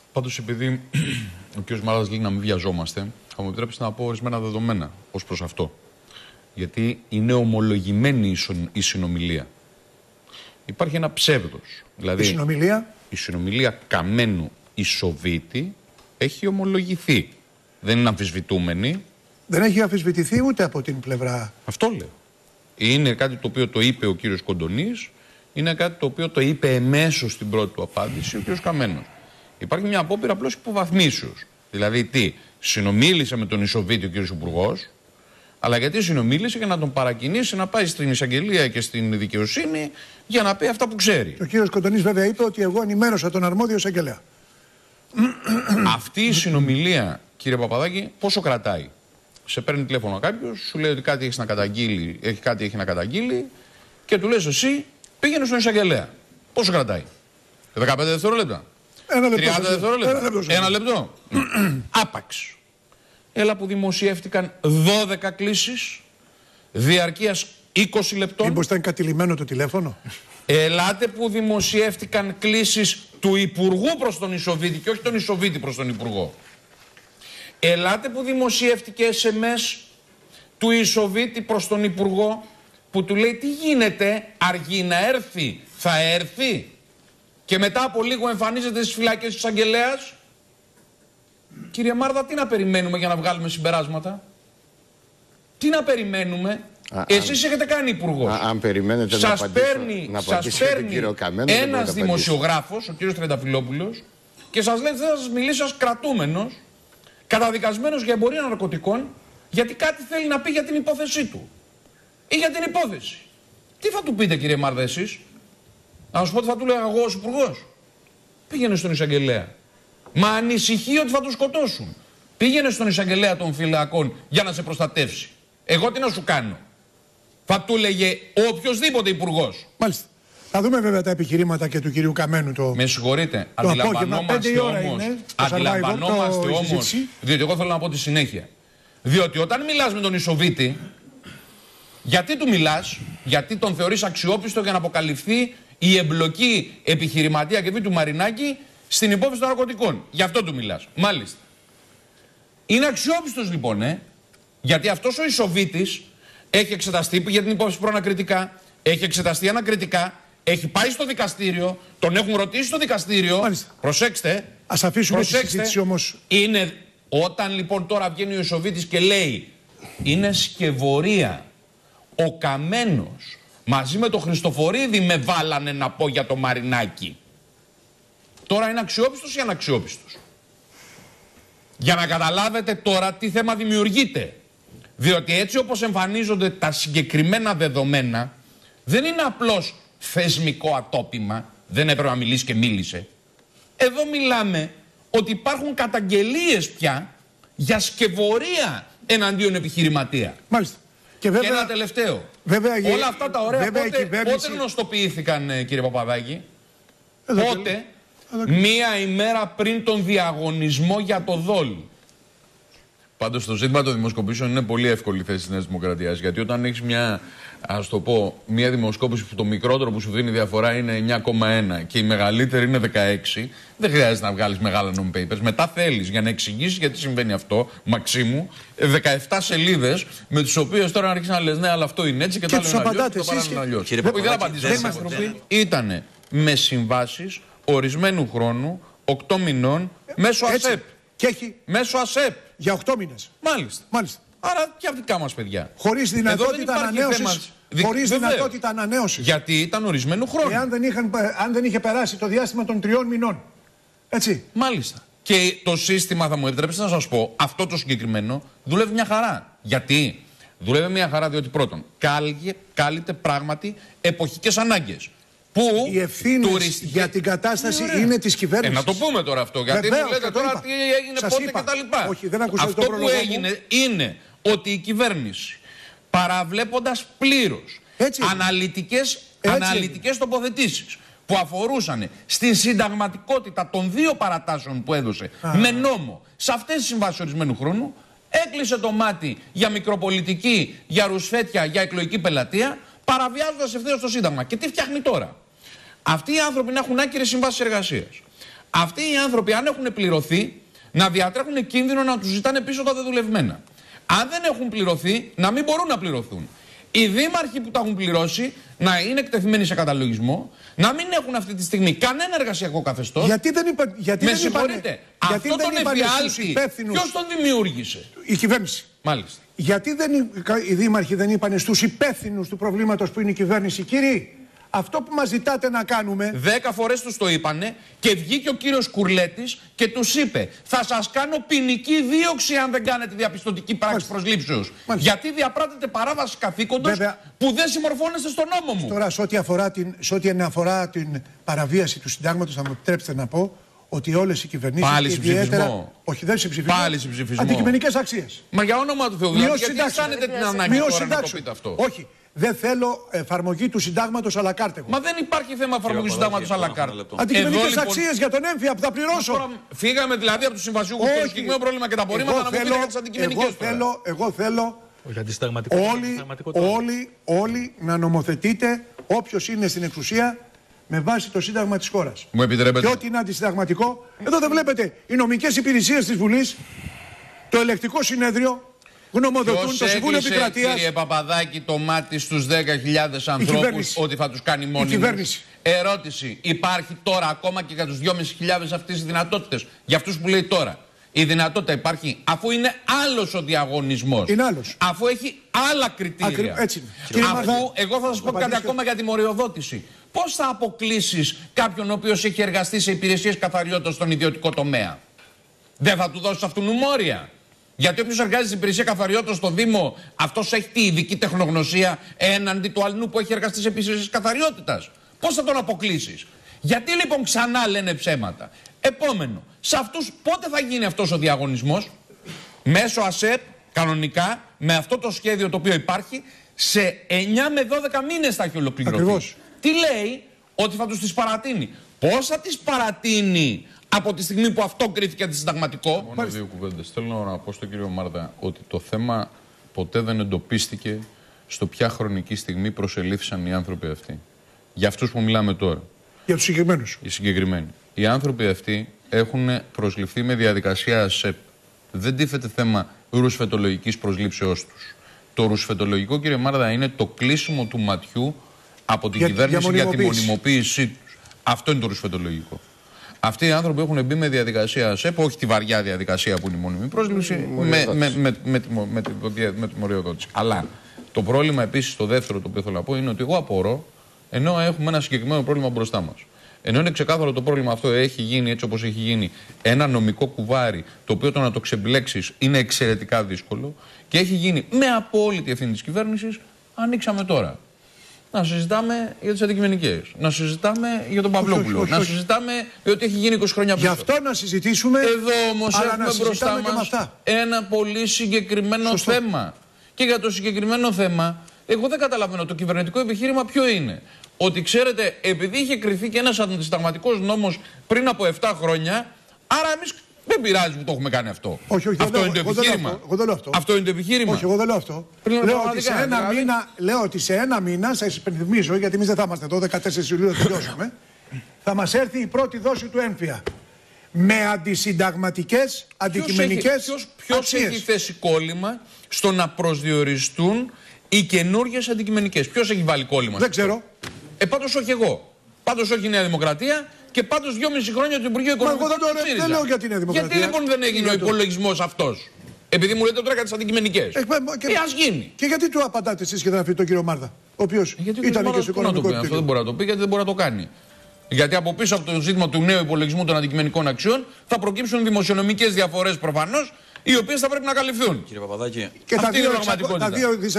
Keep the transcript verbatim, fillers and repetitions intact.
Πάντως, επειδή ο κ. Μαράδας λέει να μην βιαζόμαστε, θα μου επιτρέψετε να πω ορισμένα δεδομένα ως προς αυτό. Γιατί είναι ομολογημένη η συνομιλία. Υπάρχει ένα ψεύδος. Δηλαδή, η συνομιλία. Η συνομιλία Καμένου Ισοβίτη έχει ομολογηθεί. Δεν είναι αμφισβητούμενη. Δεν έχει αμφισβητηθεί ούτε από την πλευρά. Αυτό λέω. Είναι κάτι το οποίο το είπε ο κύριος Κοντονής, είναι κάτι το οποίο το είπε εμέσως στην πρώτη του απάντηση ο κύριος Καμένος. Υπάρχει μια απόπειρα απλώς υποβαθμίσεως. Δηλαδή τι, συνομίλησε με τον Ισοβίτη ο κύριος Υπουργός, αλλά γιατί συνομίλησε για να τον παρακινήσει να πάει στην εισαγγελία και στην δικαιοσύνη για να πει αυτά που ξέρει. Ο κύριος Κοντονής βέβαια είπε ότι εγώ ενημέρωσα τον αρμόδιο εισαγγελέα. Αυτή η συνομιλία, κύριε Παπαδάκη, πόσο κρατάει? Σε παίρνει τηλέφωνο κάποιος, σου λέει ότι κάτι έχει να καταγγείλει, έχει κάτι έχει να καταγγείλει και του λες εσύ πήγαινε στον εισαγγελέα. Πόσο κρατάει? δεκαπέντε δευτερόλεπτα. Ένα λεπτό. τριάντα δευτερόλεπτα. Ένα λεπτό. Ένα λεπτό. Άπαξ. Έλα που δημοσιεύτηκαν δώδεκα κλήσεις διαρκείας είκοσι λεπτών. Μήπως ήταν κατηλημμένο το τηλέφωνο? Ελάτε που δημοσιεύτηκαν κλήσεις του Υπουργού προς τον Ισοβίτη και όχι τον Ισοβίτη προς τον Υπουργό. Ελάτε που δημοσιεύτηκε ες εμ ες του Ισοβίτη προς τον Υπουργό που του λέει τι γίνεται, αργεί να έρθει, θα έρθει. Και μετά από λίγο εμφανίζεται στις φυλακές της εισαγγελέας. Κύριε Μάρδα, τι να περιμένουμε για να βγάλουμε συμπεράσματα? Τι να περιμένουμε? Α, Εσείς αν, έχετε κάνει υπουργός. Αν περιμένετε σας να απαντήσω, παίρνει, να σας παίρνει κύριο Καμένο, ένας δημοσιογράφος, ο κύριος Τρενταφυλόπουλος, και σας λέει θα σας μιλήσει ως κρατούμενος, καταδικασμένος για εμπορία ναρκωτικών, γιατί κάτι θέλει να πει για την υπόθεσή του. Ή για την υπόθεση. Τι θα του πείτε, κύριε Μάρδα, εσείς? Να σας πω τι θα του λέγα εγώ ως υπουργός. Πήγαινε στον εισαγγελέα. Μα ανησυχεί ότι θα τον σκοτώσουν. Πήγαινε στον εισαγγελέα των φυλακών για να σε προστατεύσει. Εγώ τι να σου κάνω? Θα του έλεγε οποιοσδήποτε υπουργός. Μάλιστα. Θα δούμε βέβαια τα επιχειρήματα και του κυρίου Καμένου. Το... Με συγχωρείτε. Το αντιλαμβανόμαστε όμως, είναι, αντιλαμβανόμαστε το όμως, διότι εγώ θέλω να πω τη συνέχεια. Διότι όταν μιλάς με τον Ισοβίτη, γιατί του μιλάς? Γιατί τον θεωρείς αξιόπιστο για να αποκαλυφθεί η εμπλοκή επιχειρηματία και βή του Μαρινάκη στην υπόθεση των ναρκωτικών. Γι' αυτό του μιλάς. Μάλιστα. Είναι αξιόπιστος λοιπόν, ε. Γιατί αυτός ο Ισοβίτης έχει εξεταστεί για την υπόθεση προανακριτικά, έχει εξεταστεί ανακριτικά, έχει πάει στο δικαστήριο, τον έχουν ρωτήσει στο δικαστήριο. Μάλιστα. Προσέξτε. Ας αφήσουμε τη συζήτηση όμως. Είναι όταν λοιπόν τώρα βγαίνει ο Ισοβίτης και λέει είναι σκευωρία. Ο Καμένος μαζί με το Χριστοφορίδη με βάλανε να πω για το Μαρινάκη. Τώρα είναι αξιόπιστος ή αναξιόπιστος? Για να καταλάβετε τώρα τι θέμα δημιουργείται. Διότι έτσι όπως εμφανίζονται τα συγκεκριμένα δεδομένα, δεν είναι απλώς θεσμικό ατόπιμα, δεν έπρεπε να μιλήσει και μίλησε. Εδώ μιλάμε ότι υπάρχουν καταγγελίες πια για σκευωρία εναντίον επιχειρηματία. Μάλιστα. Και, βέβαια, και ένα τελευταίο. Βέβαια, όλα αυτά τα ωραία πότε, κυβέρνηση... πότε γνωστοποιήθηκαν, κύριε Παπαδάκη? Εδώ πότε? Εδώ μία ημέρα πριν τον διαγωνισμό για το Δόλ. Πάντως το ζήτημα των δημοσκοπήσεων είναι πολύ εύκολη θέση της Νέας Δημοκρατίας. Γιατί όταν έχεις μια, ας το πω, μια δημοσκόπηση που το μικρότερο που σου δίνει διαφορά είναι εννιά κόμμα ένα και η μεγαλύτερη είναι δεκαέξι, δεν χρειάζεται να βγάλεις μεγάλα non-papers. Μετά θέλεις για να εξηγήσεις γιατί συμβαίνει αυτό, Μαξίμου, δεκαεπτά σελίδες με τις οποίες τώρα αρχίσεις να λες ναι, αλλά αυτό είναι έτσι και, και τα λένε αλλιώς και το παράνε αλλιώς. Κύριε Παπαδάκη, δεν άνθρωποι ήτανε με συμβάσεις ορισμένου χρόνου, οκτώ μηνών, μέσω ΑΣΕΠ. Και έχει... Μέσω ΑΣΕΠ. Για οκτώ μήνες. Μάλιστα. Μάλιστα. Άρα και δικά μας παιδιά. Χωρίς δυνατότητα ανανέωσης. Χωρίς δυνατότητα ανανέωσης. Γιατί ήταν ορισμένου χρόνου. Εάν δεν, είχαν, αν δεν είχε περάσει το διάστημα των τριών μηνών. Έτσι. Μάλιστα. Και το σύστημα, θα μου επιτρέψετε να σας πω, αυτό το συγκεκριμένο δουλεύει μια χαρά. Γιατί? Δουλεύει μια χαρά διότι πρώτον, κάλυτε πράγματι εποχικές ανάγκες. Που οι ευθύνες τουριστική... για την κατάσταση είναι, είναι της κυβέρνησης. Ε, να το πούμε τώρα αυτό, γιατί Βεβαίως, μου λέτε τώρα είπα. τι έγινε, σας πότε είπα. και τα λοιπά. Όχι, δεν ακούσατε αυτό το που έγινε μου. είναι ότι η κυβέρνηση, παραβλέποντας πλήρως αναλυτικές, αναλυτικές τοποθετήσεις που αφορούσαν στην συνταγματικότητα των δύο παρατάσεων που έδωσε Α. με νόμο σε αυτές τις συμβάσεις ορισμένου χρόνου, έκλεισε το μάτι για μικροπολιτική, για ρουσφέτια, για εκλογική πελατεία, παραβιάζοντας ευθέως το Σύνταγμα. Και τι φτιάχνει τώρα? Αυτοί οι άνθρωποι να έχουν άκυρες συμβάσεις εργασίας. Αυτοί οι άνθρωποι, αν έχουν πληρωθεί, να διατρέχουν κίνδυνο να τους ζητάνε πίσω τα δεδουλευμένα. Αν δεν έχουν πληρωθεί, να μην μπορούν να πληρωθούν. Οι δήμαρχοι που τα έχουν πληρώσει να είναι εκτεθειμένοι σε καταλογισμό, να μην έχουν αυτή τη στιγμή κανένα εργασιακό καθεστώς. Γιατί δεν είπα, γιατί Με δεν συγχωρείτε, αυτό τον εφιάλτη ποιος τον δημιούργησε? Η κυβέρνηση. Μάλιστα. Γιατί δεν, οι δήμαρχοι δεν είπαν στους υπεύθυνους του προβλήματος που είναι η κυβέρνηση, κύριοι, αυτό που μας ζητάτε να κάνουμε. Δέκα φορές τους το είπανε και βγήκε ο κύριος Κουρλέτης και τους είπε: θα σας κάνω ποινική δίωξη αν δεν κάνετε διαπιστωτική πράξη προσλήψεως. Γιατί διαπράττετε παράβαση καθήκοντος που δεν συμμορφώνεστε στον νόμο μου. Τώρα, σε ό,τι αφορά την, σε ό,τι αφορά την παραβίαση του συντάγματος, θα μου επιτρέψετε να πω ότι όλες οι κυβερνήσεις. Πάλι συμψηφισμό. Όχι, δεν συμψηφισμό. Πάλι συμψηφισμό. Αντικειμενικές αξίες. Μα για όνομα του Θεού, δηλαδή, γιατί αισθάνετε την ανάγκη τώρα να το πείτε αυτό? Όχι. Δεν θέλω εφαρμογή του συντάγματος à la carte. Μα δεν υπάρχει θέμα εφαρμογή του συντάγματος à la carte. Αντικειμενικές λοιπόν... αξίες για τον έμφυα που θα πληρώσω. Τώρα φύγαμε δηλαδή από τους συμβασιούχους και το συγκεκριμένο πρόβλημα και τα απορρίμματα να μου πείτε για τις αντικειμενικές. Εγώ θέλω, εγώ θέλω όλοι, όλοι, όλοι να νομοθετείτε όποιος είναι στην εξουσία με βάση το Σύνταγμα της χώρας. Μου επιτρέπετε? Και ό,τι είναι αντισυνταγματικό. Εδώ δεν βλέπετε οι νομικές υπηρεσίες της Βουλής, το Ελεκτικό Συνέδριο. Γνωμοδοτούν το Συμβούλιο Επικρατείας. Κύριε Παπαδάκη, το μάτι στους δέκα χιλιάδες ανθρώπους ότι θα τους κάνει μόνιμους? Ερώτηση. Υπάρχει τώρα ακόμα και για τους δυόμισι χιλιάδες αυτές οι δυνατότητες? Για αυτούς που λέει τώρα. Η δυνατότητα υπάρχει αφού είναι άλλος ο διαγωνισμός. Είναι άλλος. Αφού έχει άλλα κριτήρια. Ακρι... Έτσι. Αφού, Μάρτα, εγώ θα σας πω κάτι ακόμα για τη μοριοδότηση. Πώς θα αποκλείσεις κάποιον ο οποίος έχει εργαστεί σε υπηρεσίες καθαριότητας στον ιδιωτικό τομέα? Δεν θα του δώσεις αυτού μόρια? Γιατί όποιος εργάζεται στην υπηρεσία καθαριότητας στο Δήμο, αυτός έχει τη ειδική τεχνογνωσία έναντι του αλλού που έχει εργαστεί σε υπηρεσίες καθαριότητας. Πώς θα τον αποκλείσεις? Γιατί λοιπόν ξανά λένε ψέματα? Επόμενο, σε αυτούς πότε θα γίνει αυτός ο διαγωνισμός? Μέσω ΑΣΕΠ, κανονικά, με αυτό το σχέδιο το οποίο υπάρχει, σε εννιά με δώδεκα μήνες θα έχει ολοκληρωθεί. Ακριβώς. Τι λέει? Ότι θα τους τις παρατείνει. Πώς θα τις παρατείνει από τη στιγμή που αυτό κρίθηκε αντισυνταγματικό? Μόνο δύο κουβέντες. Θέλω να πω στον κύριο Μάρτα ότι το θέμα ποτέ δεν εντοπίστηκε στο ποια χρονική στιγμή προσελήφθησαν οι άνθρωποι αυτοί. Για αυτούς που μιλάμε τώρα. Για τους συγκεκριμένους. Οι συγκεκριμένοι. Οι άνθρωποι αυτοί έχουν προσληφθεί με διαδικασία ΑΣΕΠ. Δεν τίθεται θέμα ρουσφετολογικής προσλήψεώς τους. Το ρουσφετολογικό, κύριε Μάρτα, είναι το κλείσιμο του ματιού από την για, κυβέρνηση για, για τη μονιμοποίησή τους. Αυτό είναι το ρουσφετολογικό. Αυτοί οι άνθρωποι έχουν μπει με διαδικασία ΑΣΕΠ, όχι τη βαριά διαδικασία που είναι η μόνιμη πρόσληψη, με, με, με, με, με, με, με, με τη μοριοδότηση. Αλλά το πρόβλημα επίσης, το δεύτερο το οποίο θέλω να πω, είναι ότι εγώ απορώ, ενώ έχουμε ένα συγκεκριμένο πρόβλημα μπροστά μας. Ενώ είναι ξεκάθαρο το πρόβλημα αυτό έχει γίνει έτσι όπως έχει γίνει, ένα νομικό κουβάρι, το οποίο το να το ξεμπλέξεις είναι εξαιρετικά δύσκολο και έχει γίνει με απόλυτη ευθύνη της κυβέρνησης, ανοίξαμε τώρα. Να συζητάμε για τις αντικειμενικές. Να συζητάμε για τον Παυλόπουλο. Να συζητάμε για ό,τι έχει γίνει είκοσι χρόνια πριν. Γι' αυτό να συζητήσουμε. Εδώ όμως έχουμε μπροστά μας ένα πολύ συγκεκριμένο Σωστό. θέμα. Και για το συγκεκριμένο θέμα, εγώ δεν καταλαβαίνω το κυβερνητικό επιχείρημα ποιο είναι. Ότι ξέρετε, επειδή είχε κριθεί και ένας αντισυνταγματικός νόμος πριν από επτά χρόνια, άρα εμείς δεν πειράζει που το έχουμε κάνει αυτό. Όχι, όχι, αυτό λέω, είναι το επιχείρημα. Αυτό, εγώ δεν λέω αυτό. Αυτό είναι το επιχείρημα. Όχι, εγώ δεν λέω αυτό. Λέω ότι, σε ένα δηλαδή... μήνα, λέω ότι σε ένα μήνα, σας υπενθυμίζω, γιατί εμείς δεν θα είμαστε εδώ, δεκατέσσερις Ιουλίου θα τελειώσουμε, θα μας έρθει η πρώτη δόση του έμφυα. Με αντισυνταγματικές, αντικειμενικές Ποιος, ποιος έχει θέσει κόλλημα στο να προσδιοριστούν οι καινούργιες αντικειμενικές? Ποιος έχει βάλει κόλλημα? Δεν ξέρω. Ε, πάντως όχι εγώ. Πάντως όχι η Νέα Δημοκρατία. Και πάντως δυόμιση χρόνια το Υπουργείο Οικονομικών. Μα εγώ δεν, δεν λέω για την Νέα Δημοκρατία. Γιατί λοιπόν δεν έγινε ο υπολογισμός αυτός? Επειδή μου λέτε τώρα για τις αντικειμενικές. Ε, και, ε, ας γίνει. Και γιατί του απαντάτε εσείς και δεν αφήνετε τον κύριο Μάρδα, ο οποίος ε, ήταν και στο οικονομικό επιτελείο? Αυτό δεν μπορεί να το πει, γιατί δεν μπορεί να το κάνει. Γιατί από πίσω από το ζήτημα του νέου υπολογισμού των αντικειμενικών αξιών θα προκύψουν δημοσιονομικές διαφορές προφανώς, οι οποίες θα πρέπει να καλυφθούν. Κύριε Παπαδάκη, και τα δύο, τα δύο